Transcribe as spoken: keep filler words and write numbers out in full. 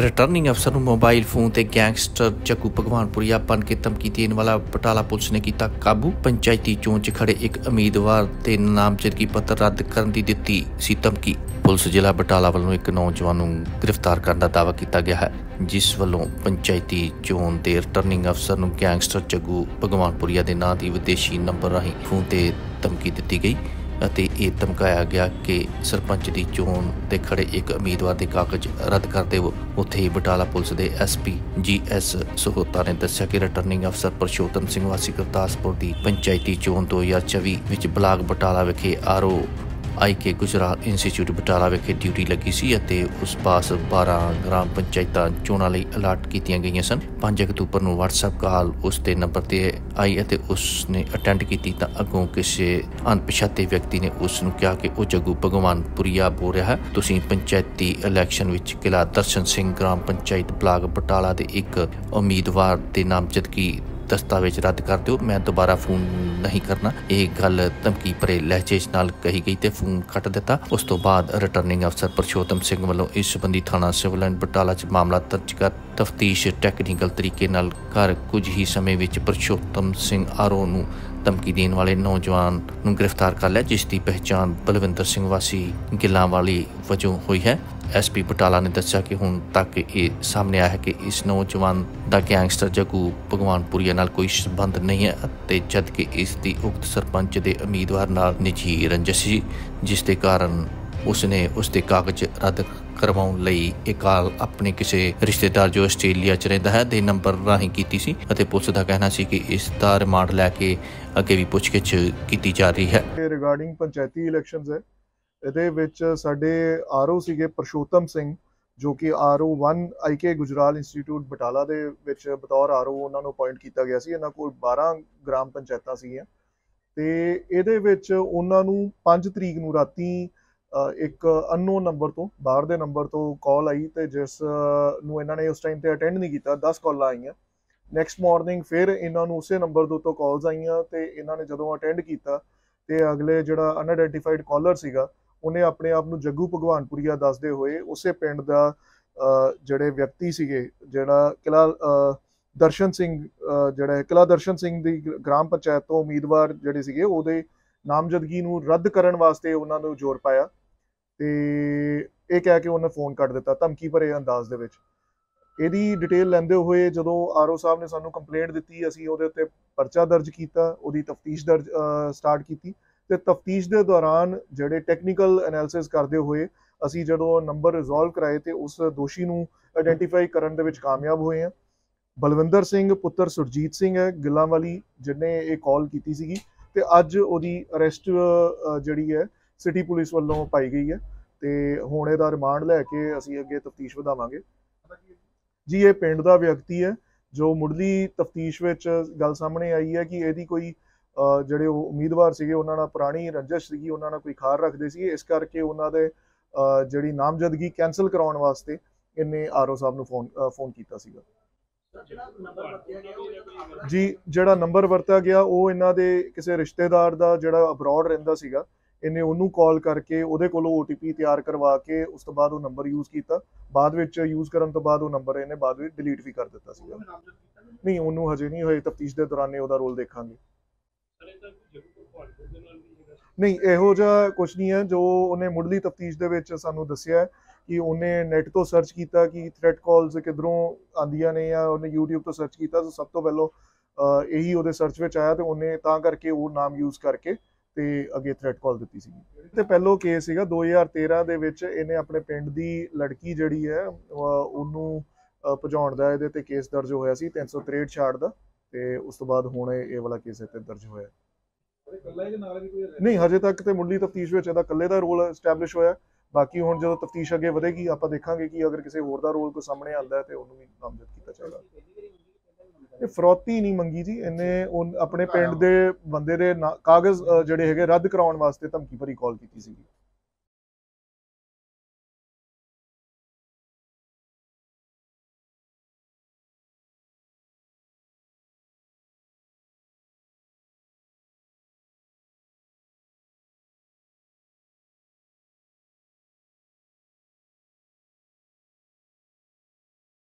Returning अफसर ਨੂੰ mobile phone ਤੇ ਗੈਂਗਸਟਰ ਜੱਗੂ ਭਗਵਾਨਪੁਰੀਆ ਬਣ ਕੇ ਧਮਕੀ ਦੇਣ ਵਾਲਾ ਬਟਾਲਾ ਪੁਲਿਸ ਨੇ ਕੀਤਾ ਕਾਬੂ। ਪੰਚਾਇਤੀ ਚੋਣ 'ਚ ਖੜੇ ਇੱਕ ਉਮੀਦਵਾਰ ਤੇ ਨਾਮਜ਼ਦਗੀ ਪੱਤਰ ਰੱਦ ਕਰਨ ਦੀ ਦਿੱਤੀ ਸੀ ਧਮਕੀ। ਪੁਲਿਸ ਜ਼ਿਲ੍ਹਾ ਬਟਾਲਾ ਵੱਲੋਂ ਇੱਕ ਨੌਜਵਾਨ ਨੂੰ ਗ੍ਰਿਫਤਾਰ ਕਰਨ ਦਾ ਦਾਅਵਾ ਕੀਤਾ ਗਿਆ ਹੈ, ਜਿਸ ਵੱਲੋਂ ਪੰਚਾਇਤੀ ਚੋਣ ਦੇ ਰਿਟਰਨਿੰਗ ਅਫਸਰ ਨੂੰ ਗੈਂਗਸਟਰ ਜੱਗੂ ਭਗਵਾਨਪੁਰੀਆ ਦੇ ਨਾਂ ਦੀ ਵਿਦੇਸ਼ੀ ਨੰਬਰ ਰਾਹੀਂ ਫੋਨ ਤੇ ਧਮਕੀ ਦਿੱਤੀ ਗਈ ਅਤੇ ਇਹ ਧਮਕਾਇਆ ਗਿਆ ਕਿ ਸਰਪੰਚ ਦੀ ਚੋਣ ਤੇ ਖੜੇ ਇੱਕ ਉਮੀਦਵਾਰ ਦੇ ਕਾਗਜ਼ ਰੱਦ ਕਰ ਦੇਵੋ। ਉੱਥੇ ਹੀ ਬਟਾਲਾ ਪੁਲਿਸ ਦੇ S P G S Sahota ਨੇ ਦੱਸਿਆ ਕਿ ਰਿਟਰਨਿੰਗ ਅਫਸਰ ਪਰਸ਼ੋਤਮ ਸਿੰਘ ਵਾਸੀ ਗੁਰਦਾਸਪੁਰ ਦੀ ਪੰਚਾਇਤੀ ਚੋਣ ਦੋ ਹਜ਼ਾਰ ਚੌਵੀ ਵਿੱਚ ਬਲਾਕ ਬਟਾਲਾ ਵਿਖੇ R O I K Gujral institute Batala विखे ड्यूटी लगी सी ਅਤੇ ਉਸ ਪਾਸ बारह ग्राम पंचायतां ਚੋਣਾਂ ਲਈ ਅਲਾਟ ਕੀਤੀਆਂ ਗਈਆਂ ਸਨ। पाँच अक्तूबर ਨੂੰ WhatsApp ਕਾਲ ਉਸ ਦੇ ਨੰਬਰ ਤੇ ਆਈ ਅਤੇ ਉਸ ਨੇ ਅਟੈਂਡ ਕੀਤੀ ਤਾਂ ਅੱਗੋਂ ਕਿਸੇ ਅਣਪਛਾਤੇ ਵਿਅਕਤੀ ਨੇ ਉਸ ਨੂੰ ਕਿਹਾ ਕਿ ਉਹ ਜੱਗੂ ਭਗਵਾਨਪੁਰੀਆ ਬੋਲ ਰਿਹਾ ਹੈ, ਤੁਸੀਂ ਪੰਚਾਇਤੀ ਇਲੈਕਸ਼ਨ ਵਿੱਚ ਕਿਲਾ ਦਰਸ਼ਨ ਸਿੰਘ ਗ੍ਰਾਮ ਪੰਚਾਇਤ ਬਲਾਕ ਬਟਾਲਾ ਦੇ ਇੱਕ ਉਮੀਦਵਾਰ ਦੇ ਨਾਮਜ਼ਦਗੀ दस्तावेज रद्द कर दो, मैं दोबारा फोन नहीं करना। एक गल धमकी भरे लहजे नाल कही गई तो फोन कट दिता। उस तो बाद रिटर्निंग अफसर परशोतम सिंह वालों इस संबंधी थाना सिविल एंड बटाला च मामला दर्ज कर तफ्तीश टैक्नीकल तरीके नाल कर कुछ ही समय विच परशोतम सिंह आरो नूं धमकी देने वाले नौजवान नूं गिरफ्तार कर लिया, जिस की पहचान बलविंदर सिंह वासी गिल्लां वाली वजों हुई है। एस पी बटाला ने दस्सिया कि हुण तक ये सामने आया है कि इस नौजवान का गैंगस्टर जग्गू भगवानपुरीया नाल कोई संबंध नहीं है ते जबकि इसकी उक्त सरपंच के उम्मीदवार नाल निजी रंजिश सी, जिस दे कारण उसने उसके कागज रद्द करवाउण लई एक काल अपने किसी रिश्तेदार जो आस्ट्रेलिया च रहिंदा है दे नंबर राहीं कीती सी ਅਤੇ पुलिस का कहना सी कि इस दा रिमांड लैके अगे भी पुछगिछ कीती जा रही है। रिगार्डिंग पंचायती इलैक्शनस है ਇਹਦੇ ਵਿੱਚ ਸਾਡੇ ਆਰ ਓ ਸੀਗੇ ਪਰਸ਼ੋਤਮ ਸਿੰਘ, ਜੋ ਕਿ ਆਰ ਓ वन आई के ਗੁਜਰਾਲ ਇੰਸਟੀਚਿਊਟ ਬਟਾਲਾ ਦੇ ਵਿੱਚ ਬਤੌਰ ਆਰ ਓ ਉਹਨਾਂ ਨੂੰ ਅਪਾਇੰਟ ਕੀਤਾ ਗਿਆ ਸੀ। ਇਹਨਾਂ ਕੋਲ ਬਾਰਾਂ ਗ੍ਰਾਮ ਪੰਚਾਇਤਾਂ ਸੀਗੀਆਂ ਤੇ ਇਹਦੇ ਵਿੱਚ ਉਹਨਾਂ ਨੂੰ ਪੰਜ ਤਰੀਕ ਨੂੰ ਰਾਤੀ ਇੱਕ ਅਨਨੋਨ ਨੰਬਰ ਤੋਂ ਬਾਹਰ ਦੇ ਨੰਬਰ ਤੋਂ ਕਾਲ ਆਈ ਤੇ ਜਿਸ ਨੂੰ ਇਹਨਾਂ ਨੇ ਉਸ ਟਾਈਮ ਤੇ ਅਟੈਂਡ ਨਹੀਂ ਕੀਤਾ। ਦਸ ਕਾਲਾਂ ਆਈਆਂ। ਨੈਕਸਟ ਮਾਰਨਿੰਗ ਫਿਰ ਇਹਨਾਂ ਨੂੰ ਉਸੇ ਨੰਬਰ ਦੇ ਉੱਤੋਂ ਕਾਲਸ ਆਈਆਂ ਤੇ ਇਹਨਾਂ ਨੇ ਜਦੋਂ ਅਟੈਂਡ ਕੀਤਾ ਤੇ ਅਗਲੇ ਜਿਹੜਾ ਅਨਆਇਡੈਂਟੀਫਾਈਡ ਕਾਲਰ ਸੀਗਾ ਉਹਨੇ ਆਪਣੇ ਆਪ ਨੂੰ ਜੱਗੂ ਭਗਵਾਨਪੁਰੀਆ ਦੱਸਦੇ ਹੋਏ ਉਸੇ ਪਿੰਡ ਦਾ ਜਿਹੜੇ ਵਿਅਕਤੀ ਸੀਗੇ, ਜਿਹੜਾ ਕਿਲਾ ਦਰਸ਼ਨ ਸਿੰਘ ਜਿਹੜਾ ਕਿਲਾ ਦਰਸ਼ਨ ਸਿੰਘ ਦੀ ਗ੍ਰਾਮ ਪੰਚਾਇਤ ਤੋਂ ਉਮੀਦਵਾਰ ਜਿਹੜੇ ਸੀਗੇ ਉਹਦੇ ਨਾਮਜ਼ਦਗੀ ਨੂੰ ਰੱਦ ਕਰਨ ਵਾਸਤੇ ਉਹਨਾਂ ਨੂੰ ਜ਼ੋਰ ਪਾਇਆ ਤੇ ਇਹ ਕਹਿ ਕੇ ਉਹਨੇ ਫੋਨ ਕੱਟ ਦਿੱਤਾ ਧਮਕੀ ਭਰੇ ਅੰਦਾਜ਼ ਦੇ ਵਿੱਚ। ਇਹਦੀ ਡਿਟੇਲ ਲੈਂਦੇ ਹੋਏ ਜਦੋਂ ਆਰ ਓ ਸਾਹਿਬ ਨੇ ਸਾਨੂੰ ਕੰਪਲੇਂਟ ਦਿੱਤੀ, ਅਸੀਂ ਉਹਦੇ ਉੱਤੇ ਪਰਚਾ ਦਰਜ ਕੀਤਾ, ਉਹਦੀ ਤਫਤੀਸ਼ ਦਰਜ ਸਟਾਰਟ ਕੀਤੀ ਤੇ ਤਫਤੀਸ਼ ਦੇ ਦੌਰਾਨ ਜਿਹੜੇ ਟੈਕਨੀਕਲ ਐਨਾਲਿਸਿਸ ਕਰਦੇ ਹੋਏ ਅਸੀਂ ਜਦੋਂ ਨੰਬਰ ਰਿਜ਼ੋਲਵ ਕਰਾਏ ਤੇ ਉਸ ਦੋਸ਼ੀ ਨੂੰ ਆਇਡੈਂਟੀਫਾਈ ਕਰਨ ਦੇ ਵਿੱਚ ਕਾਮਯਾਬ ਹੋਏ ਹਾਂ। ਬਲਵਿੰਦਰ ਸਿੰਘ ਪੁੱਤਰ ਸੁਰਜੀਤ ਸਿੰਘ ਹੈ ਗਿੱਲਾਂ ਵਾਲੀ, ਜਿਹਨੇ ਇਹ ਕਾਲ ਕੀਤੀ ਸੀਗੀ ਤੇ ਅੱਜ ਉਹਦੀ ਅਰੈਸਟ ਜਿਹੜੀ ਹੈ ਸਿਟੀ ਪੁਲਿਸ ਵੱਲੋਂ ਪਾਈ ਗਈ ਹੈ ਤੇ ਹੁਣ ਇਹਦਾ ਰਿਮਾਂਡ ਲੈ ਕੇ ਅਸੀਂ ਅੱਗੇ ਤਫਤੀਸ਼ ਵਧਾਵਾਂਗੇ। ਜੀ ਇਹ ਪਿੰਡ ਦਾ ਵਿਅਕਤੀ ਹੈ ਜੋ ਮੁੱਢਲੀ ਤਫਤੀਸ਼ ਵਿੱਚ ਗੱਲ ਸਾਹਮਣੇ ਆਈ ਹੈ ਕਿ ਇਹਦੀ ਕੋਈ ਜਿਹੜੇ ਉਹ ਉਮੀਦਵਾਰ ਸੀਗੇ ਉਹਨਾਂ ਨਾਲ ਪੁਰਾਣੀ ਰੰਜਿਸ਼ ਸੀਗੀ, ਉਹਨਾਂ ਨਾਲ ਕੋਈ ਖਾਰ ਰੱਖਦੇ ਸੀ, ਇਸ ਕਰਕੇ ਉਹਨਾਂ ਦੇ ਜਿਹੜੀ ਨਾਮਜ਼ਦਗੀ ਕੈਂਸਲ ਕਰਾਉਣ ਵਾਸਤੇ ਇਹਨੇ ਆਰ ਓ ਸਾਹਿਬ ਨੂੰ ਫੋਨ ਫੋਨ ਕੀਤਾ ਸੀਗਾ। ਜੀ ਜਿਹੜਾ ਨੰਬਰ ਵਰਤਿਆ ਗਿਆ ਉਹ ਇਹਨਾਂ ਦੇ ਕਿਸੇ ਰਿਸ਼ਤੇਦਾਰ ਦਾ ਜਿਹੜਾ ਅਬਰੋਡ ਰਹਿੰਦਾ ਸੀਗਾ, ਇਹਨੇ ਉਹਨੂੰ ਕਾਲ ਕਰਕੇ ਉਹਦੇ ਕੋਲੋਂ ਓ ਟੀ ਪੀ ਤਿਆਰ ਕਰਵਾ ਕੇ ਉਸ ਤੋਂ ਬਾਅਦ ਉਹ ਨੰਬਰ ਯੂਜ਼ ਕੀਤਾ। ਬਾਅਦ ਵਿੱਚ ਯੂਜ਼ ਕਰਨ ਤੋਂ ਬਾਅਦ ਉਹ ਨੰਬਰ ਇਹਨੇ ਬਾਅਦ ਵਿੱਚ ਡਿਲੀਟ ਵੀ ਕਰ ਦਿੱਤਾ ਸੀਗਾ। ਨਹੀਂ, ਉਹਨੂੰ ਹਜੇ ਨਹੀਂ ਹੋਏ, ਤਫਤੀਸ਼ ਦੇ ਦੌਰਾਨ ਉਹਦਾ ਰੋਲ ਦੇਖਾਂਗੇ। ਨਹੀਂ, ਇਹੋ ਜਿਹਾ ਕੁਛ ਨਹੀਂ ਹੈ। ਜੋ ਉਹਨੇ ਮੁੱਢਲੀ ਤਫਤੀਸ਼ ਦੇ ਵਿੱਚ ਸਾਨੂੰ ਦੱਸਿਆ ਕਿ ਉਹਨੇ ਨੈਟ ਤੋਂ ਸਰਚ ਕੀਤਾ ਕਿ ਥ੍ਰੈਟ ਕਾਲਸ ਕਿੱਧਰੋਂ ਆਉਂਦੀਆਂ ਨੇ, ਜਾਂ ਉਹਨੇ ਯੂਟਿਊਬ ਤੋਂ ਸਰਚ ਕੀਤਾ ਤਾਂ ਸਭ ਤੋਂ ਪਹਿਲਾਂ ਇਹੀ ਉਹਦੇ ਸਰਚ ਵਿੱਚ ਆਇਆ ਤੇ ਉਹਨੇ ਤਾਂ ਕਰਕੇ ਉਹ ਨਾਮ ਯੂਜ਼ ਕਰਕੇ ਤੇ ਅੱਗੇ ਥ੍ਰੈਟ ਕਾਲ ਦਿੱਤੀ ਸੀਗੀ। ਤੇ ਪਹਿਲੋ ਕੇਸ ਸੀਗਾ ਦੋ ਹਜ਼ਾਰ ਤੇਰਾਂ ਦੇ ਵਿੱਚ ਇਹਨੇ ਆਪਣੇ ਪਿੰਡ ਦੀ ਲੜਕੀ ਜਿਹੜੀ ਹੈ ਉਹਨੂੰ ਭਜਾਉਣ ਦਾ ਇਹਦੇ ਤੇ ਕੇਸ ਦਰਜ ਹੋਇਆ ਸੀ ਤਿੰਨ ਸੌ ਤਰੇਹਠ ਛਾੜ ਦਾ ਤੇ ਉਸ ਤੋਂ ਬਾਅਦ ਹੁਣ ਇਹ ਵਾਲਾ ਕੇਸ ਇੱਥੇ ਦਰਜ ਹੋਇਆ। ਨਹੀਂ, ਹਜੇ ਤੱਕ ਤੇ ਮੁੱਢਲੀ ਤਫਤੀਸ਼ ਵਿੱਚ ਇਹਦਾ ਇਕੱਲੇ ਦਾ ਰੋਲ ਐਸਟੈਬਲਿਸ਼ ਹੋਇਆ। ਬਾਕੀ ਹੁਣ ਜਦੋਂ ਤਫਤੀਸ਼ ਅੱਗੇ ਵਧੇਗੀ ਆਪਾਂ ਦੇਖਾਂਗੇ ਕਿ ਅਗਰ ਕਿਸੇ ਹੋਰ ਦਾ ਰੋਲ ਕੋਈ ਸਾਹਮਣੇ ਆਉਂਦਾ ਹੈ ਤੇ ਉਹਨੂੰ ਵੀ ਨਾਮਜ਼ਦ ਕੀਤਾ ਜਾਏਗਾ। ਇਹ ਫਰੌਤੀ ਨਹੀਂ ਮੰਗੀ ਜੀ, ਇਹਨੇ ਆਪਣੇ ਪਿੰਡ ਦੇ ਬੰਦੇ ਦੇ ਕਾਗਜ਼ ਜਿਹੜੇ ਹੈਗੇ ਰੱਦ ਕਰਾਉਣ ਵਾਸਤੇ ਧਮਕੀ ਭਰੀ ਕਾਲ ਕੀਤੀ ਸੀਗੀ।